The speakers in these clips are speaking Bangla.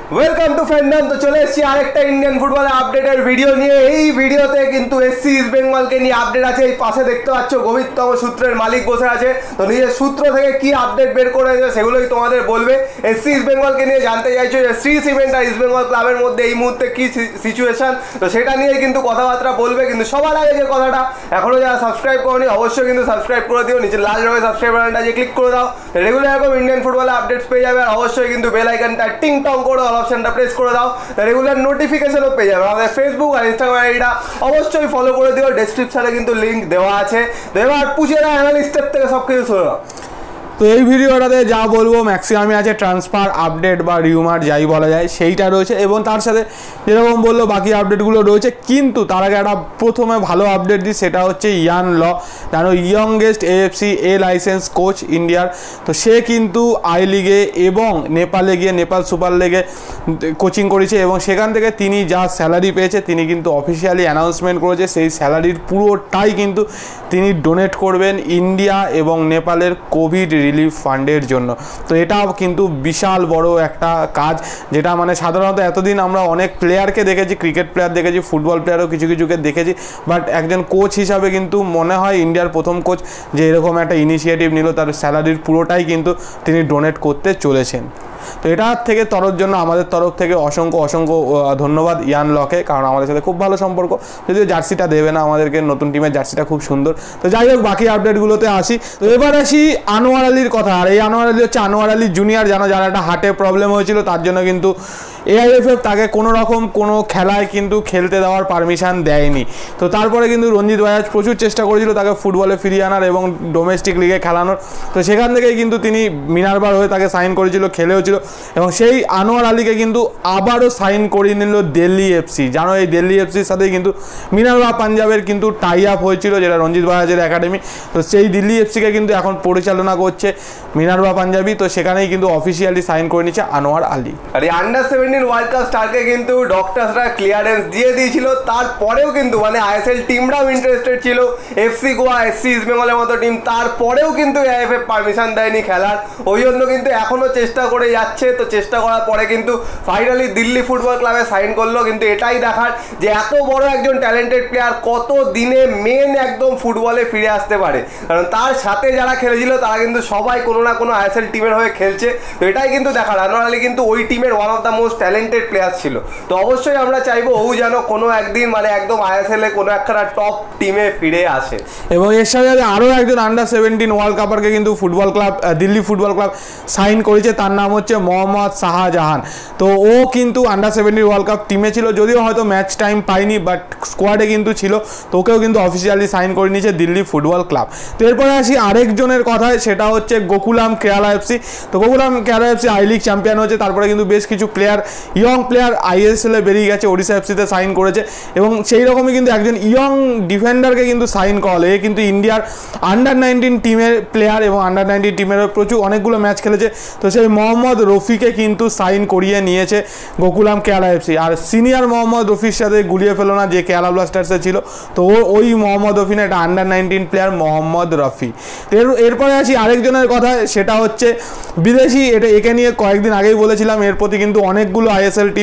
Welcome to fandom. তো চলে এসেছি আরেকটা ইন্ডিয়ান ফুটবলের আপডেটের ভিডিও নিয়ে। এই ভিডিওতে কিন্তু এসসি ইস্ট বেঙ্গলকে নিয়ে আপডেট আছে। এই পাশে দেখতে পাচ্ছ গভীরতম সূত্রের মালিক বসে আছে। তো নিজের সূত্র থেকে কি আপডেট বের করেছে সেগুলোই তোমাদের বলবে। এসসি ইস্ট বেঙ্গলকে নিয়ে জানতে চাইছো যে শ্রী সিমেন্ট আর ইস্ট বেঙ্গল ক্লাবের মধ্যে এই মুহূর্তে কি সিচুয়েশন, তো সেটা নিয়েই কিন্তু কথাবার্তা বলবে। কিন্তু সবার আগে যে কথাটা, এখনো যারা সাবস্ক্রাইব করোনি অবশ্যই কিন্তু সাবস্ক্রাইব করে দিও। নিচে লাল রঙের সাবস্ক্রাইব বাটনটা যে ক্লিক করে দাও, রেগুলার এরকম ইন্ডিয়ান ফুটবলের আপডেটস পেয়ে যাবে। আর অবশ্যই কিন্তু বেল আইকনটা টিং টং করে অপশনটা প্রেস করে দাও, রেগুলার নোটিফিকেশনও পেয়ে যাবে। আমাদের ফেসবুক আর ইনস্টাগ্রাম আইডিটা অবশ্যই ফলো করে দিও, ডেসক্রিপশনে কিন্তু লিঙ্ক দেওয়া আছে। তো এবার পুজেরা অ্যানালিস্টের থেকে সব কিছু শুনে নাও। তো এই ভিডিওটাতে যা বলবো ম্যাক্সিমামই আছে ট্রান্সফার আপডেট বা রিউমার যাই বলা যায় সেইটা রয়েছে, এবং তার সাথে যেরকম বললো বাকি আপডেটগুলো রয়েছে। কিন্তু তার আগে একটা প্রথমে ভালো আপডেট দিই, সেটা হচ্ছে ইয়ান ল, জানো youngest AFC A licence coach ইন্ডিয়ার। তো সে কিন্তু আই লিগে এবং নেপালে গিয়ে নেপাল সুপার লিগে কোচিং করেছে, এবং সেখান থেকে তিনি যা স্যালারি পেয়েছে তিনি কিন্তু অফিসিয়ালি অ্যানাউন্সমেন্ট করেছে সেই স্যালারির পুরোটাই কিন্তু তিনি ডোনেট করবেন ইন্ডিয়া এবং নেপালের কোভিড রিলিফ ফান্ডের জন্য। তো এটাও কিন্তু বিশাল বড় একটা কাজ, যেটা মানে সাধারণত এতদিন আমরা অনেক প্লেয়ারকে দেখেছি, ক্রিকেট প্লেয়ার দেখেছি, ফুটবল প্লেয়ারও কিছু কিছুকে দেখেছি, বাট একজন কোচ হিসাবে কিন্তু মনে হয় ইন্ডিয়ার প্রথম কোচ যে এরকম একটা ইনিশিয়েটিভ নিল, তার স্যালারির পুরোটাই কিন্তু তিনি ডোনেট করতে চলেছেন। তো এটার থেকে জন্য আমাদের তরফ থেকে অসংখ্য ধন্যবাদ ইয়ান লকে, কারণ আমাদের সাথে খুব ভালো সম্পর্ক। যদিও জার্সিটা দেবে না আমাদেরকে, নতুন টিমের জার্সিটা খুব সুন্দর। তো যাই হোক, বাকি আপডেটগুলোতে আসি। তো এবার আসি আনোয়ার আলীর কথা। আর এই আনোয়ার আলী হচ্ছে আনোয়ার আলী জুনিয়র, জানো যার একটা হার্টে প্রবলেম হয়েছিল, তার জন্য কিন্তু AIFF তাকে কোনো খেলায় কিন্তু খেলতে দেওয়ার পারমিশন দেয়নি। তো তারপরে কিন্তু রঞ্জিত বাজাজ প্রচুর চেষ্টা করেছিল তাকে ফুটবলে ফিরিয়ে আনার এবং ডোমেস্টিক লিগে খেলানোর। তো সেখান থেকেই কিন্তু তিনি মিনারবার হয়ে তাকে সাইন করেছিল, খেলেওছিল, এবং সেই আনোয়ার আলীকে কিন্তু আবারও সাইন করিয়ে নিল দিল্লি FC। জানো এই দিল্লি FCর সাথেই কিন্তু মিনারবা পাঞ্জাবের কিন্তু টাই আপ হয়েছিল, যেটা রঞ্জিত বাজাজের একাডেমি। তো সেই দিল্লি FCকে কিন্তু এখন পরিচালনা করছে মিনারবা পাঞ্জাবি। তো সেখানেই কিন্তু অফিসিয়ালি সাইন করে নিচ্ছে আনোয়ার আলী। আর এই আন্ডার-17 ওয়ার্ল্ড কাপ স্টারকে কিন্তু ডক্টরসরা ক্লিয়ারেন্স দিয়ে দিয়েছিল, তারপরেও কিন্তু মানে ISL টিমরাও ইন্টারেস্টেড ছিল, FC গোয়া, SC ইস্ট বেঙ্গলের মতো টিম, তারপরেও কিন্তু AIFF পারমিশন দেয়নি খেলার। ওই জন্য কিন্তু এখনও চেষ্টা করে যাচ্ছে। তো চেষ্টা করার পরে কিন্তু ফাইনালি দিল্লি ফুটবল ক্লাবে সাইন করলো। কিন্তু এটাই দেখার যে এত বড় একজন ট্যালেন্টেড প্লেয়ার কত দিনে মেন একদম ফুটবলে ফিরে আসতে পারে, কারণ তার সাথে যারা খেলেছিল তারা কিন্তু সবাই কোনো না কোনো ISL টিমের হয়ে খেলছে। তো এটাই কিন্তু দেখার, আনোয়ার আলী কিন্তু ওই টিমের one of the most talented player ছিল। তো অবশ্যই আমরা চাইবো ও যেন কোনো একদিন মানে একদম ISL এ কোনো একটা টপ টিমে ফিরে আসে। এবং এর সাথে আরও একজন আন্ডার-17 ওয়ার্ল্ড কাপারকে কিন্তু football club Delhi football club sign করেছে, তার নাম হচ্ছে মোহাম্মদ শাহজাহান। তো ও কিন্তু আন্ডার-17 ওয়ার্ল্ড কাপ টিমে ছিল, যদিও হয়তো ম্যাচ টাইম পাইনি, বাট স্কোয়াডে কিন্তু ছিল। তো ওকেও কিন্তু অফিসিয়ালি সাইন করে নিয়েছে দিল্লি ফুটবল ক্লাব। তো এরপরে আসি আরেকজনের কথায়, সেটা হচ্ছে গোকুলাম কেরালা FC। তো Gokulam Kerala FC I league champion হয়েছে, তারপরে কিন্তু বেশ কিছু ইয়ং প্লেয়ার ISL এ বেরিয়ে গেছে, ওড়িশা FCতে সাইন করেছে, এবং সেই রকমই কিন্তু একজন ইয়ং ডিফেন্ডারকে কিন্তু সাইন করালো। এ কিন্তু ইন্ডিয়ার আন্ডার-19 টিমের প্লেয়ার এবং আন্ডার-19 টিমেরও অনেকগুলো ম্যাচ খেলেছে। তো সেই মোহাম্মদ রফিকে কিন্তু সাইন করিয়ে নিয়েছে গোকুলাম কেরালা FC। আর সিনিয়র মোহাম্মদ রফির সাথে গুলিয়ে ফেলো না, যে কেরালা ব্লাস্টার্সে ছিল। তো ওই মোহাম্মদ রফি না, এটা আন্ডার-19 প্লেয়ার মোহাম্মদ রফি। এরপরে আসি আরেকজনের কথা, সেটা হচ্ছে বিদেশি। একে নিয়ে কয়েকদিন আগেই বলেছিলাম, এর প্রতি কিন্তু অনেকগুলো ISL টিম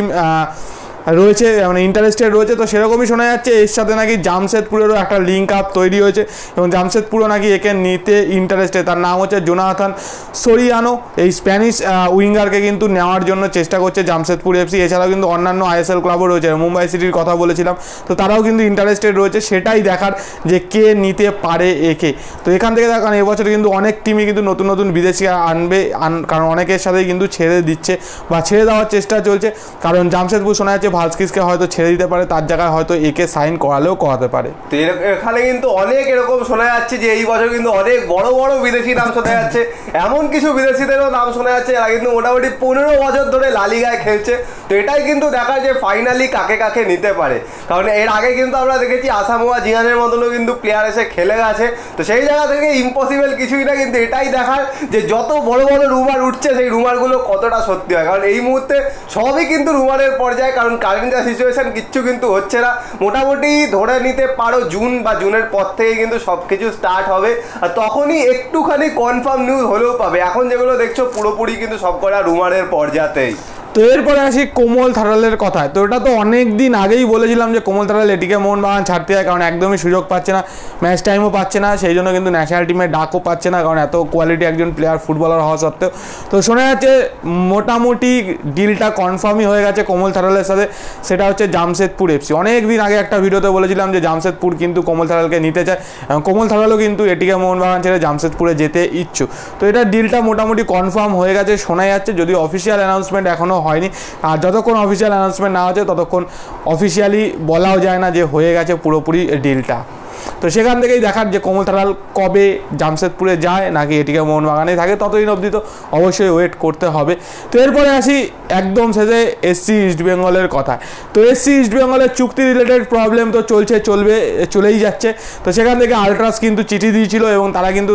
রয়েছে, মানে ইন্টারেস্টেড রয়েছে। তো সেরকমই শোনা যাচ্ছে এর সাথে নাকি জামশেদপুরেরও একটা লিঙ্ক আপ তৈরি হয়েছে, এবং জামশেদপুরও নাকি একে নিতে ইন্টারেস্টেড। তার নাম হচ্ছে জোনাথান সোরিয়ানো। এই স্প্যানিশ উইঙ্গারকে কিন্তু নেওয়ার জন্য চেষ্টা করছে জামশেদপুর FC। এছাড়াও কিন্তু অন্যান্য ISL ক্লাবও রয়েছে, মুম্বাই সিটির কথা বলেছিলাম, তো তারাও কিন্তু ইন্টারেস্টেড রয়েছে। সেটাই দেখার যে কে নিতে পারে একে। তো এখান থেকে দেখেন এবছর কিন্তু অনেক টিমই কিন্তু নতুন বিদেশি আনবে, কারণ অনেকের সাথেই কিন্তু ছেড়ে দিচ্ছে বা ছেড়ে দেওয়ার চেষ্টা চলছে। কারণ জামশেদপুর শোনা যাচ্ছে ভালস্কিসকে হয়তো ছেড়ে দিতে পারে, তার জায়গায় হয়তো একে সাইন করালেও করাতে পারে। তো এখানে কিন্তু অনেক এরকম শোনা যাচ্ছে যে এই বছর কিন্তু অনেক বড় বড় বিদেশি নাম শোনা যাচ্ছে। এমন কিছু বিদেশিদেরও নাম শোনা যাচ্ছে যারা কিন্তু মোটামুটি 15 বছর ধরে লালিগায় খেলছে। তো এটাই কিন্তু দেখা যে ফাইনালি কাকে নিতে পারে, কারণ এর আগে কিন্তু আমরা দেখেছি আসামোয়া জিয়ানের মতনও কিন্তু প্লেয়ার এসে খেলে গেছে। তো সেই জায়গা থেকে ইম্পসিবল কিছুই না, কিন্তু এটাই দেখার যে যত বড় বড় রুমার উঠছে সেই রুমারগুলো কতটা সত্যি হয়, কারণ এই মুহূর্তে সবই কিন্তু রুমারের পর্যায়ে। কারণ কারেন্ট যা সিচুয়েশন কিচ্ছু কিন্তু হচ্ছে না, মোটামুটি ধরে নিতে পারো জুন বা জুনের পর থেকে কিন্তু সব কিছু স্টার্ট হবে, আর তখনই একটুখানি কনফার্ম নিউজ হলেও পাবে। এখন যেগুলো দেখছো পুরোপুরি কিন্তু সব কটা রুমারের পর্যাতেই। তো এরপরে আসি কোমল থারালের কথায়। তো এটা তো অনেক দিন আগেই বলেছিলাম যে কোমল থারাল এটিকে মোহনবাগান ছাড়তে হয়, কারণ একদমই সুযোগ পাচ্ছে না, ম্যাচ টাইমও পাচ্ছে না, সেই জন্য কিন্তু ন্যাশনাল টিমে ডাকও পাচ্ছে না, কারণ এত কোয়ালিটি একজন প্লেয়ার ফুটবলার হওয়া সত্ত্বেও। তো শোনা যাচ্ছে মোটামুটি ডিলটা কনফার্মই হয়ে গেছে কোমল থারালের সাথে, সেটা হচ্ছে জামশেদপুর এফসি। অনেক দিন আগে একটা ভিডিওতে বলেছিলাম যে জামশেদপুর কিন্তু কোমল থারালকে নিতে চায়, এবং কোমল থারালও কিন্তু এটিকে মোহনবাগান ছেড়ে জামশেদপুরে যেতে ইচ্ছুক। তো এটা ডিলটা মোটামুটি কনফার্ম হয়ে গেছে শোনা যাচ্ছে, যদিও অফিসিয়াল অ্যানাউন্সমেন্ট এখনও হয়নি, আর যতক্ষণ অফিসিয়াল অ্যানাউন্সমেন্ট না হচ্ছে ততক্ষণ অফিসিয়ালি বলাও যায় না যে হয়ে গেছে পুরোপুরি ডিলটা। তো সেখান থেকেই দেখার যে কোমল থারাল কবে জামশেদপুরে যায় নাকি এটিকে মোহনবাগানে থাকে, ততদিন অবধি তো অবশ্যই ওয়েট করতে হবে। তো এরপরে আসি একদম শেষে এসসি ইস্টবেঙ্গলের কথা। তো এসসি ইস্টবেঙ্গলের চুক্তি রিলেটেড প্রবলেম তো চলেই যাচ্ছে। তো সেখান থেকে আলট্রাস কিন্তু চিঠি দিয়েছিল, এবং তারা কিন্তু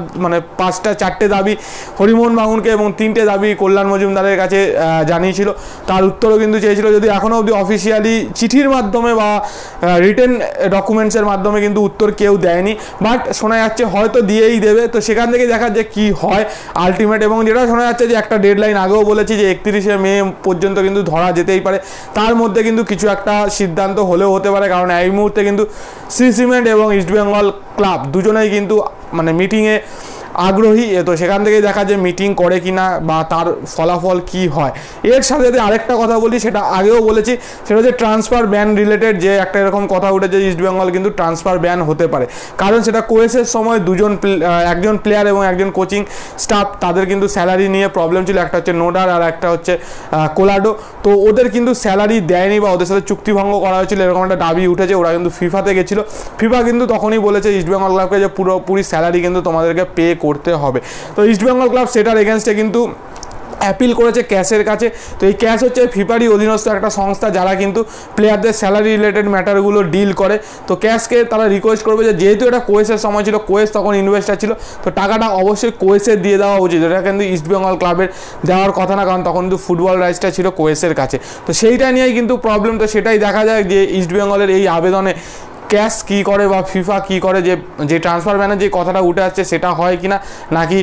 4টে দাবি হরিমোহন বাগুনকে এবং 3টে দাবি কল্যাণ মজুমদারের কাছে জানিয়েছিল। তার উত্তরও কিন্তু চেয়েছিল, যদি এখনও অবধি অফিসিয়ালি চিঠির মাধ্যমে বা রিটেন ডকুমেন্টসের মাধ্যমে কিন্তু উত্তর কেউ দেয়নি, বাট শোনা যাচ্ছে হয়তো দিয়েই দেবে। তো সেখান থেকে দেখা যে কি হয় আলটিমেট, এবং যেটা শোনা যাচ্ছে যে একটা ডেডলাইন আগেও বলেছি যে 31শে মে পর্যন্ত কিন্তু ধরা যেতেই পারে, তার মধ্যে কিন্তু কিছু একটা সিদ্ধান্ত হলেও হতে পারে, কারণ এই মুহূর্তে কিন্তু সি সিমেন্ট এবং ইস্টবেঙ্গল ক্লাব দুজনেই কিন্তু মিটিংয়ে আগ্রহী। তো সেখান থেকেই দেখা যায় মিটিং করে কিনা বা তার ফলাফল কি হয়। এর সাথে যদি আরেকটা কথা বলি, সেটা আগেও বলেছি, সেটা হচ্ছে ট্রান্সফার ব্যান রিলেটেড, যে একটা এরকম কথা উঠেছে ইস্টবেঙ্গল কিন্তু ট্রান্সফার ব্যান হতে পারে, কারণ সেটা কোয়েসের সময় একজন প্লেয়ার এবং একজন কোচিং স্টাফ তাদের কিন্তু স্যালারি নিয়ে প্রবলেম ছিল, একটা হচ্ছে নোডার আর একটা হচ্ছে কোলাডো। তো ওদের কিন্তু স্যালারি দেয়নি বা ওদের সাথে চুক্তিভঙ্গ করা হয়েছিল, এরকম একটা দাবি উঠেছে। ওরা কিন্তু ফিফাতে গেছিলো, ফিফা কিন্তু তখনই বলেছে ইস্টবেঙ্গল ক্লাবকে যে পুরোপুরি স্যালারি কিন্তু তোমাদেরকে পে করতে হবে। তো ইস্টবেঙ্গল ক্লাব সেটার এগেনস্টে কিন্তু অ্যাপিল করেছে ক্যাশের কাছে। তো এই ক্যাশ হচ্ছে ফিফারই অধীনস্থ একটা সংস্থা যারা কিন্তু প্লেয়ারদের স্যালারি রিলেটেড ম্যাটারগুলো ডিল করে। তো ক্যাশকে তারা রিকোয়েস্ট করবে যে যেহেতু এটা কোয়েসের সময় ছিল, কোয়েস তখন ইনভেস্টার ছিল, তো টাকাটা অবশ্যই কোয়েসের দিয়ে দেওয়া উচিত, এটা কিন্তু ইস্টবেঙ্গল ক্লাবের দেওয়ার কথা না, কারণ তখন কিন্তু ফুটবল রাইটসটা ছিল কোয়েসের কাছে। তো সেইটা নিয়েই কিন্তু প্রবলেম। তো সেটাই দেখা যায় যে ইস্টবেঙ্গলের এই আবেদনে ক্যাশ কী করে বা ফিফা কী করে, যে ট্রান্সফার ব্যানের যে কথাটা উঠে আসছে সেটা হয় কিনা, নাকি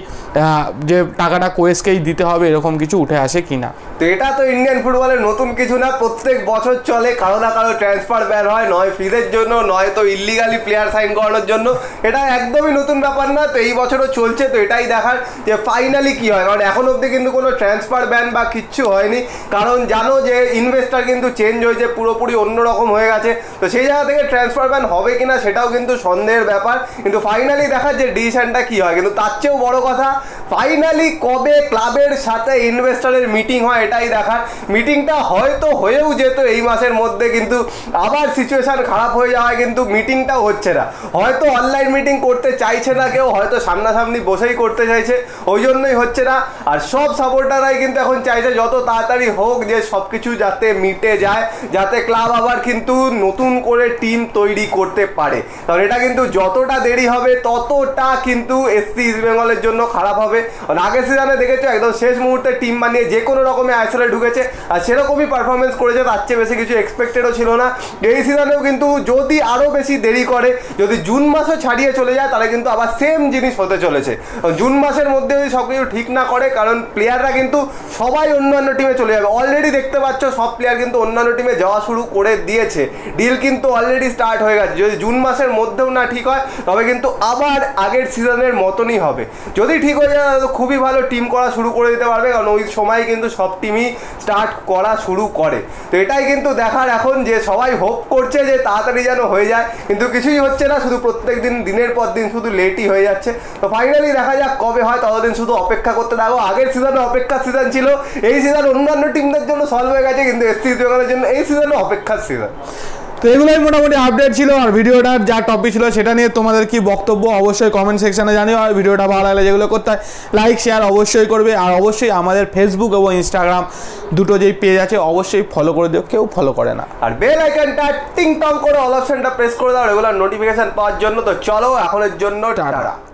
যে টাকাটা কোয়েসকেই দিতে হবে এরকম কিছু উঠে আসে কিনা। তো এটা তো ইন্ডিয়ান ফুটবলের নতুন কিছু না, প্রত্যেক বছর চলে, কারো না কারো ট্রান্সফার ব্যান হয়, নয় ফিজের জন্য, নয় তো ইলিগালি প্লেয়ার সাইন করানোর জন্য। এটা একদমই নতুন ব্যাপার না, তো এই বছরও চলছে। তো এটাই দেখার যে ফাইনালি কী হয়, কারণ এখন অবধি কিন্তু কোনো ট্রান্সফার ব্যান বা কিচ্ছু হয়নি, কারণ জানো যে ইনভেস্টার কিন্তু চেঞ্জ হয়েছে, পুরোপুরি অন্যরকম হয়ে গেছে। তো সেই জায়গা থেকে ট্রান্সফার ব্যান হবে কিনা সেটাও কিন্তু সন্দেহের ব্যাপার, কিন্তু ফাইনালি দেখার যে ডিসিশনটা কী হয়। কিন্তু তার চেয়েও বড় কথা ফাইনালি কবে ক্লাবের সাথে ইনভেস্টারের মিটিং হয় এটাই দেখার। মিটিংটা হয়তো হয়েও যেত এই মাসের মধ্যে, কিন্তু আবার সিচুয়েশান খারাপ হয়ে যাওয়ায় কিন্তু মিটিংটাও হচ্ছে না। হয়তো অনলাইন মিটিং করতে চাইছে না কেউ, হয়তো সামনাসামনি বসেই করতে চাইছে, ওই জন্যই হচ্ছে না। আর সব সাপোর্টাররাই কিন্তু এখন চাইছে যত তাড়াতাড়ি হোক, যে সব কিছু যাতে মিটে যায়, যাতে ক্লাব আবার কিন্তু নতুন করে টিম তৈরি করতে পারে। কারণ এটা কিন্তু যতটা দেরি হবে ততটা কিন্তু এসসি ইস্টবেঙ্গলের জন্য খারাপ হবে। আগের সিজনে দেখেছো একদম শেষ মুহূর্তে টিম বানিয়ে যে কোনো রকমের আইএসএলে ঢুকেছে, আর সেরকমই পারফরমেন্স করেছে, তার চেয়ে বেশি কিছু এক্সপেক্টেডও ছিল না। এই সিজনেও কিন্তু যদি আরও বেশি দেরি করে, যদি জুন মাসও ছাড়িয়ে চলে যায়, তাহলে কিন্তু আবার সেম জিনিস হতে চলেছে। জুন মাসের মধ্যে যদি সব কিছু ঠিক না করে, কারণ প্লেয়াররা কিন্তু সবাই অন্যান্য টিমে চলে যাবে। অলরেডি দেখতে পাচ্ছ সব প্লেয়ার কিন্তু অন্যান্য টিমে যাওয়া শুরু করে দিয়েছে, ডিল কিন্তু অলরেডি স্টার্ট হয়ে গেছে। যদি জুন মাসের মধ্যেও না ঠিক হয়, তবে কিন্তু আবার আগের সিজনের মতনই হবে। যদি ঠিক হয়ে যায় তো খুবই ভালো, টিম করা শুরু করে দিতে পারবে, কারণ ওই সময় কিন্তু সব টিমই স্টার্ট করা শুরু করে। তো এটাই কিন্তু দেখার এখন, যে সবাই হোপ করছে যে তাড়াতাড়ি যেন হয়ে যায়, কিন্তু কিছুই হচ্ছে না, শুধু প্রত্যেক দিন দিনের পর দিন শুধু লেটই হয়ে যাচ্ছে। তো ফাইনালি দেখা যাক কবে হয়, ততদিন শুধু অপেক্ষা করতে থাকো। আগের সিজনে অপেক্ষার সিজন ছিল, এই সিজন অন্যান্য টিমদের জন্য সলভ হয়ে গেছে, কিন্তু এসসি ইস্টবেঙ্গলের জন্য এই সিজনে অপেক্ষার সিজন। তো এগুলোই মোটামুটি আপডেট ছিল। আর ভিডিওটার যা টপিক ছিল সেটা নিয়ে তোমাদের কি বক্তব্য অবশ্যই কমেন্ট সেকশনে জানিও। আর ভিডিওটা ভালো লাগলে যেগুলো করতে হয় লাইক শেয়ার অবশ্যই করবে, আর অবশ্যই আমাদের ফেসবুক এবং ইনস্টাগ্রাম দুটো যেই পেজ আছে অবশ্যই ফলো করে দিও, কেউ ফলো করে না। আর বেল আইকনটা টিং টং করে অল অপশনটা প্রেস করে দাও রেগুলার নোটিফিকেশন পাওয়ার জন্য। তো চলো এখনের জন্য টাটা।